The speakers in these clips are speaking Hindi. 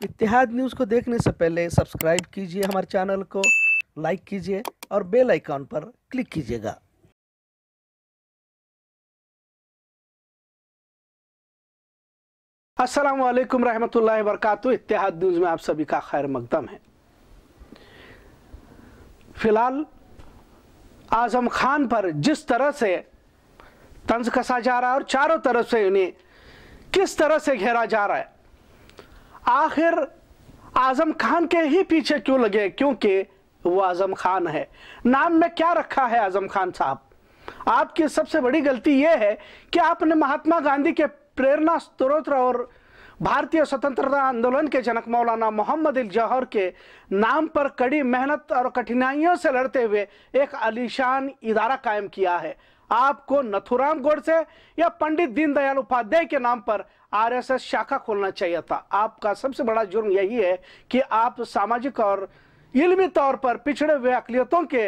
इत्तेहाद न्यूज़ को देखने से पहले सब्सक्राइब कीजिए हमारे चैनल को, लाइक कीजिए और बेल आइकॉन पर क्लिक कीजिएगा। अस्सलामु अलैकुम रहमतुल्लाहि व बरकातुहू। इत्तेहाद न्यूज़ में आप सभी का खैर मकदम है। फिलहाल आजम खान पर जिस तरह से तंज कसा जा रहा है और चारों तरफ से इन्हें किस तरह से घेरा जा रहा है, आखिर आजम खान के ही पीछे क्यों लगे? क्योंकि वो आजम खान है। नाम में क्या रखा है आजम खान साहब? आपकी सबसे बड़ी गलती यह है कि आपने महात्मा गांधी के प्रेरणा स्रोत और भारतीय स्वतंत्रता आंदोलन के जनक मौलाना मोहम्मद अली जौहर के नाम पर कड़ी मेहनत और कठिनाइयों से लड़ते हुए एक आलीशान इदारा कायम किया है। आपको नथुराम गोडसे या पंडित दीनदयाल उपाध्याय के नाम पर आरएसएस शाखा खोलना चाहिए था। आपका सबसे बड़ा जुर्म यही है कि आप सामाजिक और इल्मी तौर पर पिछड़े हुए अक़लियतों के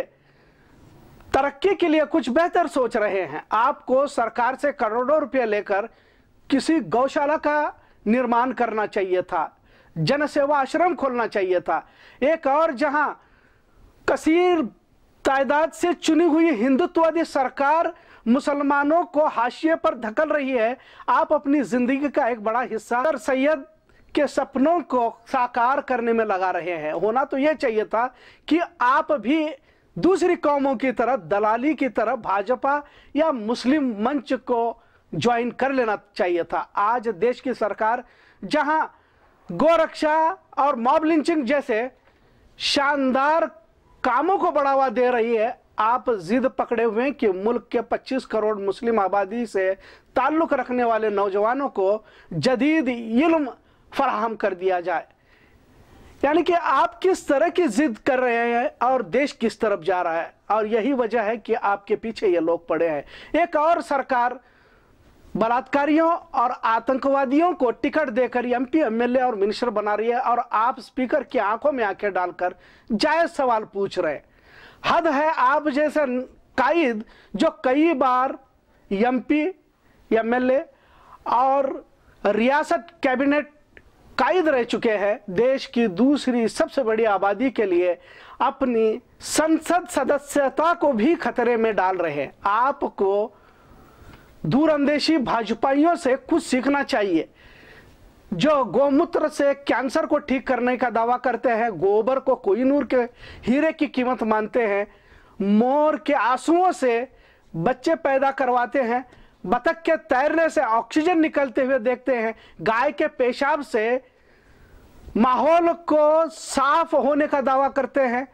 तरक्की के लिए कुछ बेहतर सोच रहे हैं। आपको सरकार से करोड़ों रुपए लेकर किसी गौशाला का निर्माण करना चाहिए था, जनसेवा आश्रम खोलना चाहिए था। एक और जहां कसीर तादाद से चुनी हुई हिंदुत्ववादी सरकार मुसलमानों को हाशिए पर धकेल रही है, आप अपनी जिंदगी का एक बड़ा हिस्सा सर सैयद के सपनों को साकार करने में लगा रहे हैं। होना तो यह चाहिए था कि आप भी दूसरी कौमों की तरह, दलाली की तरह भाजपा या मुस्लिम मंच को ज्वाइन कर लेना चाहिए था। आज देश की सरकार जहां गोरक्षा और मॉब लिंचिंग जैसे शानदार कामों को बढ़ावा दे रही है, आप जिद पकड़े हुए हैं कि मुल्क के 25 करोड़ मुस्लिम आबादी से ताल्लुक रखने वाले नौजवानों को जदीद इल्म फराहम कर दिया जाए। यानी कि आप किस तरह की जिद कर रहे हैं और देश किस तरफ जा रहा है, और यही वजह है कि आपके पीछे ये लोग पड़े हैं। एक और सरकार बलात्कारियों और आतंकवादियों को टिकट देकर एमपी, एमएलए और मिनिस्टर बना रही है, और आप स्पीकर की आंखों में आंखें डालकर जायज सवाल पूछ रहे हैं। हद है आप जैसे कायद जो कई बार एमपी, एमएलए और रियासत कैबिनेट कायद रह चुके हैं, देश की दूसरी सबसे बड़ी आबादी के लिए अपनी संसद सदस्यता को भी खतरे में डाल रहे हैं। आपको दूरंदेशी भाजपाइयों से कुछ सीखना चाहिए, जो गोमूत्र से कैंसर को ठीक करने का दावा करते हैं, गोबर को कोहिनूर के हीरे की कीमत मानते हैं, मोर के आंसुओं से बच्चे पैदा करवाते हैं, बतख के तैरने से ऑक्सीजन निकलते हुए देखते हैं, गाय के पेशाब से माहौल को साफ होने का दावा करते हैं,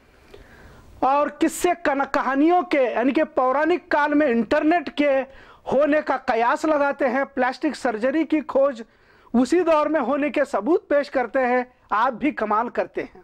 और किस्से कहानियों के यानी कि पौराणिक काल में इंटरनेट के होने का कयास लगाते हैं, प्लास्टिक सर्जरी की खोज उसी दौर में होने के सबूत पेश करते हैं। आप भी कमाल करते हैं,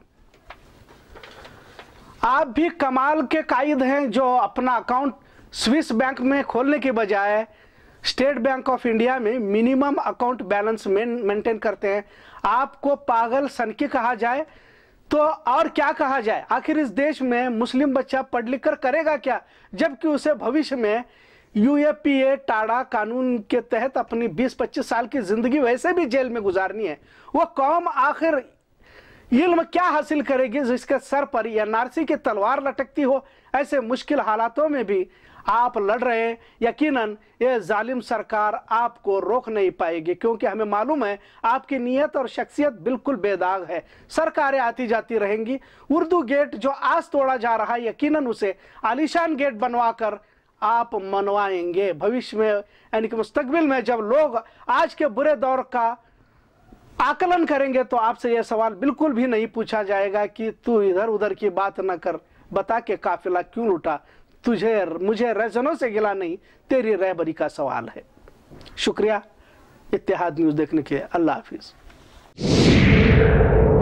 आप भी कमाल के कायद हैं जो अपना अकाउंट स्विस बैंक में खोलने के बजाय स्टेट बैंक ऑफ इंडिया में मिनिमम अकाउंट बैलेंस मेंटेन करते हैं। आपको पागल सनकी कहा जाए तो और क्या कहा जाए? आखिर इस देश में मुस्लिम बच्चा पढ़ लिख कर करेगा क्या, जबकि उसे भविष्य में यूएपीए टाड़ा कानून के तहत अपनी 20-25 साल की जिंदगी वैसे भी जेल में गुजारनी है। वो कौम आखिर इल्म क्या हासिल करेगी जिसके सर पर एनआरसी की तलवार लटकती हो? ऐसे मुश्किल हालातों में भी आप लड़ रहे हैं। यकीनन ये जालिम सरकार आपको रोक नहीं पाएगी, क्योंकि हमें मालूम है आपकी नीयत और शख्सियत बिल्कुल बेदाग है। सरकारें आती जाती रहेंगी। उर्दू गेट जो आज तोड़ा जा रहा है, यकीनन उसे आलीशान गेट बनवाकर आप मनवाएंगे भविष्य में, यानी कि मुस्तकबिल में जब लोग आज के बुरे दौर का आकलन करेंगे तो आपसे यह सवाल बिल्कुल भी नहीं पूछा जाएगा कि तू इधर उधर की बात न कर, बता के काफिला क्यों लुटा, तुझे मुझे रजनों से गिला नहीं, तेरी रहबरी का सवाल है। शुक्रिया इत्तेहाद न्यूज़ देखने के लिए। अल्लाह हाफिज।